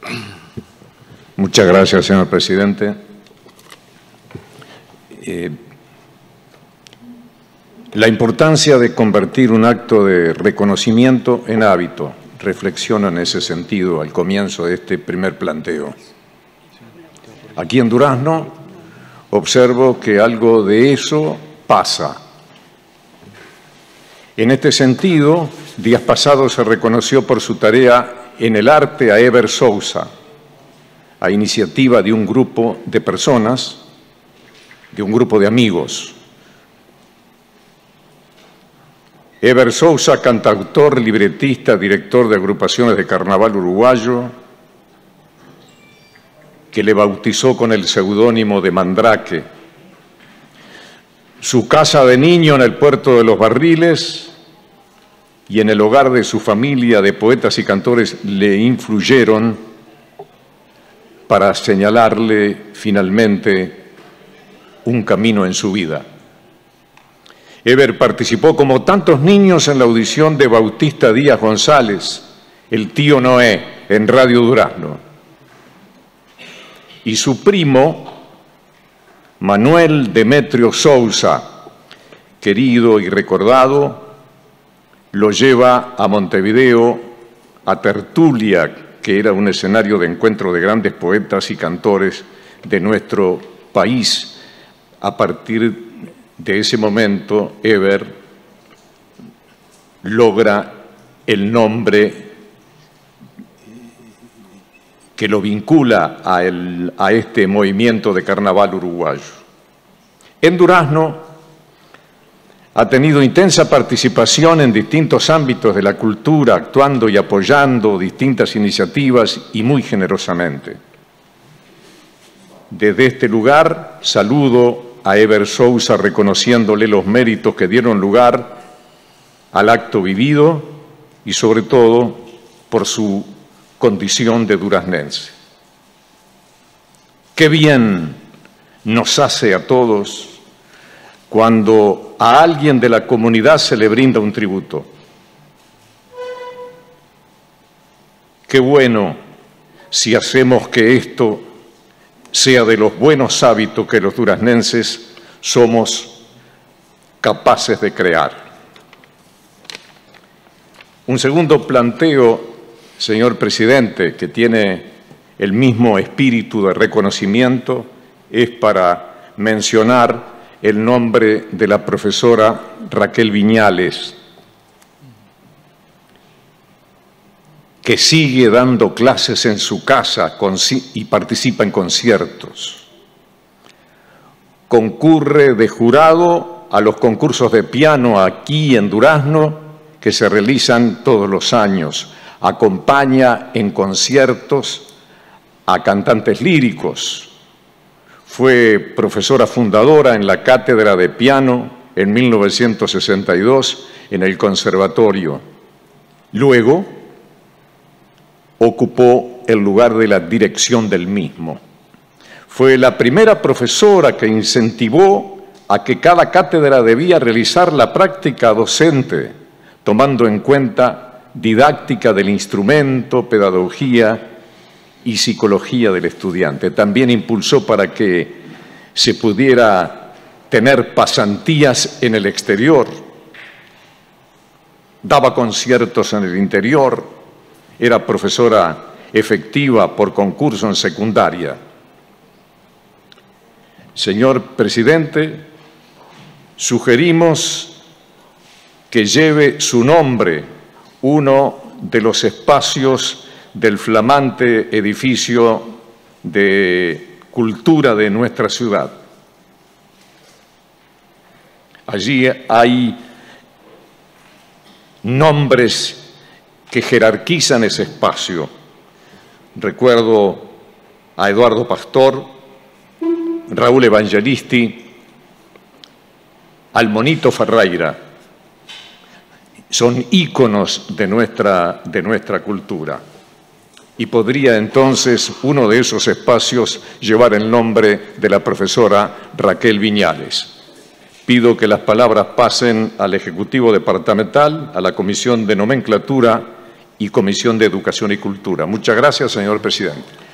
Muchas gracias, señor presidente. La importancia de convertir un acto de reconocimiento en hábito. Reflexiono en ese sentido al comienzo de este primer planteo. Aquí en Durazno observo que algo de eso pasa. En este sentido, días pasados se reconoció por su tarea en el arte a Eber Sousa, a iniciativa de un grupo de personas, de un grupo de amigos. Eber Sousa, cantautor, libretista, director de agrupaciones de carnaval uruguayo, que le bautizó con el seudónimo de Mandrake. Su casa de niño en el puerto de Los Barriles y en el hogar de su familia de poetas y cantores le influyeron para señalarle finalmente un camino en su vida. Eber participó como tantos niños en la audición de Bautista Díaz González, el tío Noé, en Radio Durazno. Y su primo, Manuel Demetrio Sousa, querido y recordado, lo lleva a Montevideo, a Tertulia, que era un escenario de encuentro de grandes poetas y cantores de nuestro país. A partir de ese momento, Eber logra el nombre que lo vincula a este movimiento de carnaval uruguayo. En Durazno ha tenido intensa participación en distintos ámbitos de la cultura, actuando y apoyando distintas iniciativas y muy generosamente. Desde este lugar saludo a Eber Sousa reconociéndole los méritos que dieron lugar al acto vivido y sobre todo por su condición de duraznense. Qué bien nos hace a todos cuando a alguien de la comunidad se le brinda un tributo. Qué bueno si hacemos que esto sea de los buenos hábitos que los duraznenses somos capaces de crear. Un segundo planteo, señor presidente, que tiene el mismo espíritu de reconocimiento, es para mencionar el nombre de la profesora Raquel Viñales, que sigue dando clases en su casa y participa en conciertos. Concurre de jurado a los concursos de piano aquí en Durazno, que se realizan todos los años. Acompaña en conciertos a cantantes líricos. Fue profesora fundadora en la cátedra de piano en 1962 en el conservatorio. Luego ocupó el lugar de la dirección del mismo. Fue la primera profesora que incentivó a que cada cátedra debía realizar la práctica docente, tomando en cuenta didáctica del instrumento, pedagogía y psicología del estudiante. También impulsó para que se pudiera tener pasantías en el exterior. Daba conciertos en el interior. Era profesora efectiva por concurso en secundaria. Señor presidente, sugerimos que lleve su nombre uno de los espacios del flamante edificio de cultura de nuestra ciudad. Allí hay nombres que jerarquizan ese espacio. Recuerdo a Eduardo Pastor, Raúl Evangelisti, al Monito Ferreira. Son íconos de nuestra cultura. Y podría entonces uno de esos espacios llevar el nombre de la profesora Raquel Viñales. Pido que las palabras pasen al Ejecutivo Departamental, a la Comisión de Nomenclatura y Comisión de Educación y Cultura. Muchas gracias, señor presidente.